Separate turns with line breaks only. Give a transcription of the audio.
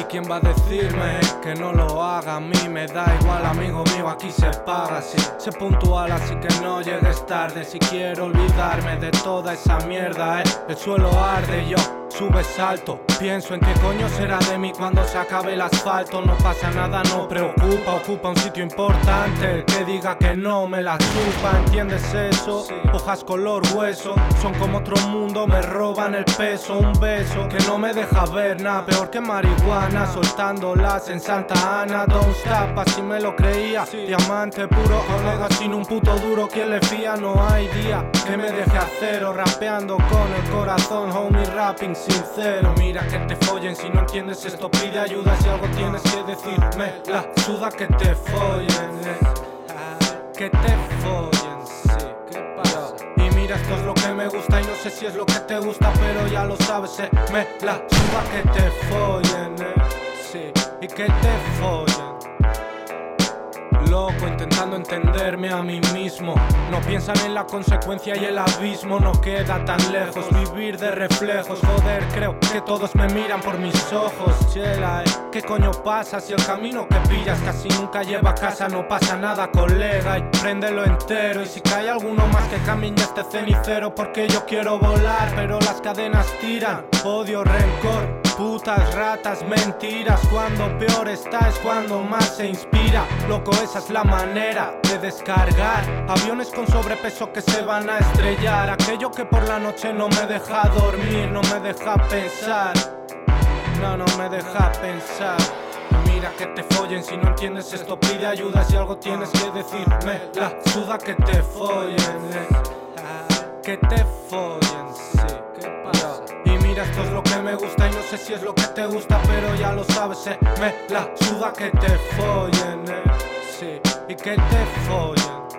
¿quién va a decirme que no lo haga? A mí me da igual, amigo mío, aquí se paga. Sí, sé puntual, así que no llegues tarde. Si quiero olvidarme de toda esa mierda, el suelo arde, yo sube salto. Pienso en qué coño será de mí cuando se acabe el asfalto. No pasa nada, no preocupa, ocupa un sitio importante. El que diga que no me la chupa, ¿entiendes eso? Hojas color hueso, son como otro mundo, me roban el peso. Un beso que no me deja ver nada, peor que marihuana, soltándolas en Santa Ana. Don't stop, así me lo creía, diamante puro, colega sin un puto duro. ¿Quién le fía? No hay día que me deje a cero, rapeando con el corazón, homie, rapping sincero. Mira que te follen, si no entiendes esto pide ayuda. Si algo tienes que decirme, la suda que te follen, que te follen, sí, ¿qué pasa? Y mira, esto es lo que me gusta y no sé si es lo que te gusta, pero ya lo sabes, me la suda que te follen, sí, y que te follen. Loco, intentando entenderme a mí mismo. No piensan en la consecuencia y el abismo no queda tan lejos. Vivir de reflejos, joder, creo que todos me miran por mis ojos. Chela, ¿qué coño pasa si el camino que pillas casi nunca lleva a casa? No pasa nada, colega, y préndelo entero. Y si cae alguno más que camine este cenicero, porque yo quiero volar, pero las cadenas tiran. Odio, rencor, putas, ratas, mentiras. Cuando peor está es cuando más se inspira. Loco, esa es la manera de descargar aviones con sobrepeso que se van a estrellar. Aquello que por la noche no me deja dormir, no me deja pensar. No me deja pensar. Mira que te follen, si no entiendes esto pide ayuda. Si algo tienes que decirme, la suda que te follen, que te follen, sí, ¿qué pasa? Y mira, esto es lo que me gusta y no sé si es lo que te gusta, pero ya lo sabes, me la suda que te follen, sí, y que te follen.